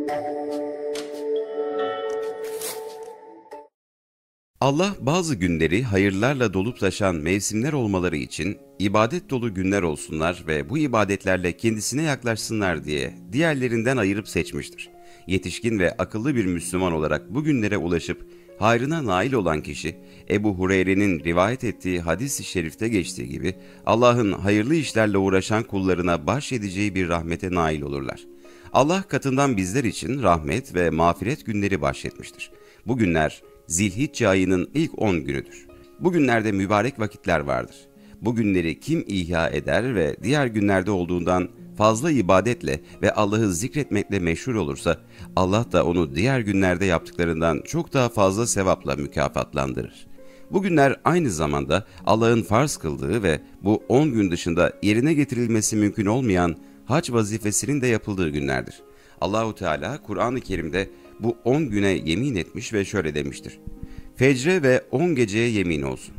Allah bazı günleri hayırlarla dolup taşan mevsimler olmaları için ibadet dolu günler olsunlar ve bu ibadetlerle kendisine yaklaşsınlar diye diğerlerinden ayırıp seçmiştir. Yetişkin ve akıllı bir Müslüman olarak bu günlere ulaşıp hayrına nail olan kişi, Ebu Hureyre'nin rivayet ettiği hadis-i şerifte geçtiği gibi Allah'ın hayırlı işlerle uğraşan kullarına bahşedeceği bir rahmete nail olurlar. Allah katından bizler için rahmet ve mağfiret günleri bahşetmiştir. Bu günler Zilhicce ayının ilk 10 günüdür. Bu günlerde mübarek vakitler vardır. Bu günleri kim ihya eder ve diğer günlerde olduğundan fazla ibadetle ve Allah'ı zikretmekle meşhur olursa, Allah da onu diğer günlerde yaptıklarından çok daha fazla sevapla mükafatlandırır. Bu günler aynı zamanda Allah'ın farz kıldığı ve bu 10 gün dışında yerine getirilmesi mümkün olmayan hac vazifesinin de yapıldığı günlerdir. Allahu Teala Kur'an-ı Kerim'de bu 10 güne yemin etmiş ve şöyle demiştir: Fecre ve 10 geceye yemin olsun.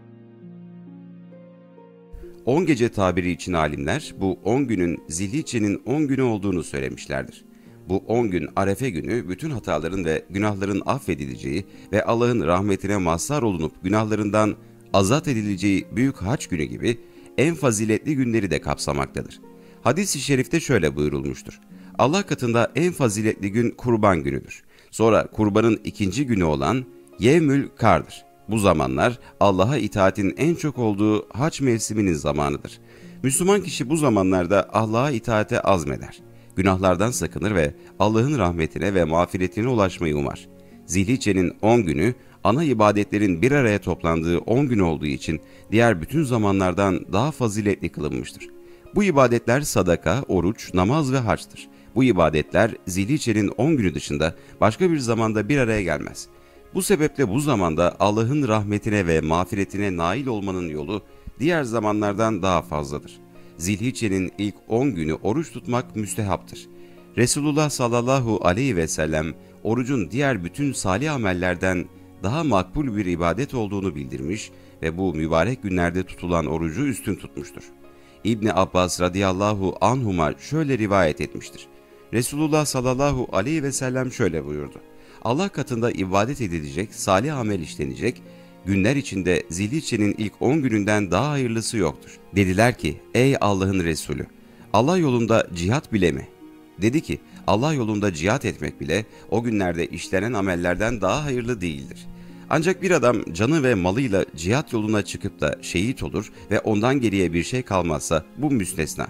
10 gece tabiri için alimler bu 10 günün Zilhicce'nin 10 günü olduğunu söylemişlerdir. Bu 10 gün Arefe günü bütün hataların ve günahların affedileceği ve Allah'ın rahmetine mazhar olunup günahlarından azat edileceği büyük hac günü gibi en faziletli günleri de kapsamaktadır. Hadis-i şerifte şöyle buyurulmuştur: Allah katında en faziletli gün kurban günüdür. Sonra kurbanın ikinci günü olan Yevmül Kar'dır. Bu zamanlar Allah'a itaatin en çok olduğu hac mevsiminin zamanıdır. Müslüman kişi bu zamanlarda Allah'a itaate azmeder. Günahlardan sakınır ve Allah'ın rahmetine ve mağfiretine ulaşmayı umar. Zilhicce'nin 10 günü ana ibadetlerin bir araya toplandığı 10 gün olduğu için diğer bütün zamanlardan daha faziletli kılınmıştır. Bu ibadetler sadaka, oruç, namaz ve haçtır. Bu ibadetler Zilhicce'nin 10 günü dışında başka bir zamanda bir araya gelmez. Bu sebeple bu zamanda Allah'ın rahmetine ve mağfiretine nail olmanın yolu diğer zamanlardan daha fazladır. Zilhicce'nin ilk 10 günü oruç tutmak müstehaptır. Resulullah sallallahu aleyhi ve sellem orucun diğer bütün salih amellerden daha makbul bir ibadet olduğunu bildirmiş ve bu mübarek günlerde tutulan orucu üstün tutmuştur. İbni Abbas radıyallahu anhuma şöyle rivayet etmiştir: Resulullah sallallahu aleyhi ve sellem şöyle buyurdu: Allah katında ibadet edilecek, salih amel işlenecek, günler içinde Zilhicce'nin ilk 10 gününden daha hayırlısı yoktur. Dediler ki, ey Allah'ın Resulü, Allah yolunda cihat bile mi? Dedi ki, Allah yolunda cihat etmek bile o günlerde işlenen amellerden daha hayırlı değildir. Ancak bir adam canı ve malıyla cihat yoluna çıkıp da şehit olur ve ondan geriye bir şey kalmazsa bu müstesna.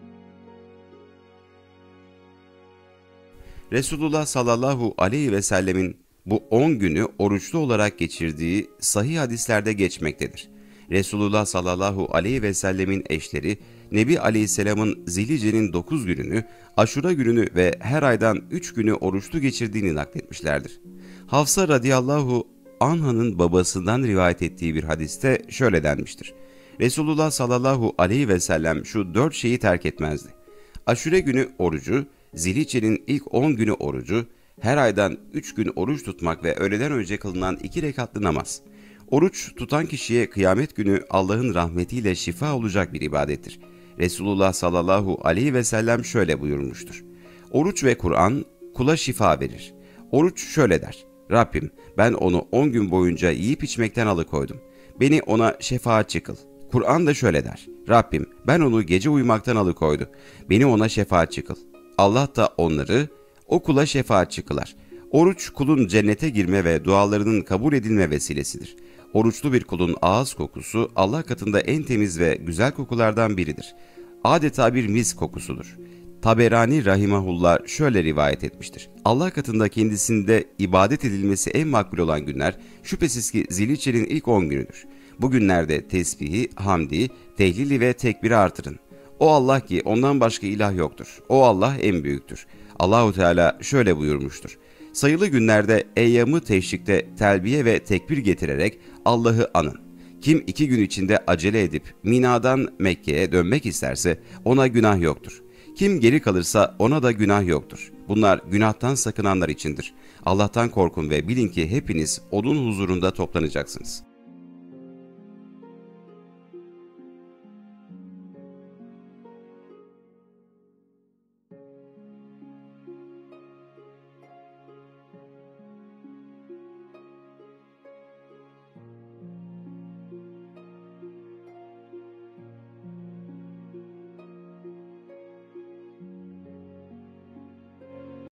Resulullah sallallahu aleyhi ve sellemin bu 10 günü oruçlu olarak geçirdiği sahih hadislerde geçmektedir. Resulullah sallallahu aleyhi ve sellemin eşleri Nebi aleyhisselamın Zilhicce'nin 9 gününü, Aşura gününü ve her aydan 3 günü oruçlu geçirdiğini nakletmişlerdir. Hafsa radıyallahu anh'ın babasından rivayet ettiği bir hadiste şöyle denmiştir: Resulullah sallallahu aleyhi ve sellem şu 4 şeyi terk etmezdi: Aşure günü orucu, Zilhicce'nin ilk 10 günü orucu, her aydan 3 gün oruç tutmak ve öğleden önce kılınan 2 rekatlı namaz. Oruç tutan kişiye kıyamet günü Allah'ın rahmetiyle şifa olacak bir ibadettir. Resulullah sallallahu aleyhi ve sellem şöyle buyurmuştur: Oruç ve Kur'an kula şifa verir. Oruç şöyle der: Rabbim, ben onu 10 gün boyunca yiyip içmekten alıkoydum. Beni ona şefaatçi kıl. Kur'an da şöyle der: Rabbim, ben onu gece uyumaktan alıkoydu. Beni ona şefaatçi kıl. Allah da onları o kula şefaatçi kılar. Oruç kulun cennete girme ve dualarının kabul edilme vesilesidir. Oruçlu bir kulun ağız kokusu Allah katında en temiz ve güzel kokulardan biridir. Adeta bir mis kokusudur. Taberani rahimahullah şöyle rivayet etmiştir: Allah katında kendisinde ibadet edilmesi en makbul olan günler şüphesiz ki Zilhicce'nin ilk 10 günüdür. Bu günlerde tesbihi, hamdi, tehlili ve tekbiri artırın. O Allah ki ondan başka ilah yoktur. O Allah en büyüktür. Allahu Teala şöyle buyurmuştur: Sayılı günlerde eyyamı teşrikte telbiye ve tekbir getirerek Allah'ı anın. Kim 2 gün içinde acele edip Mina'dan Mekke'ye dönmek isterse ona günah yoktur. Kim geri kalırsa ona da günah yoktur. Bunlar günahtan sakınanlar içindir. Allah'tan korkun ve bilin ki hepiniz onun huzurunda toplanacaksınız.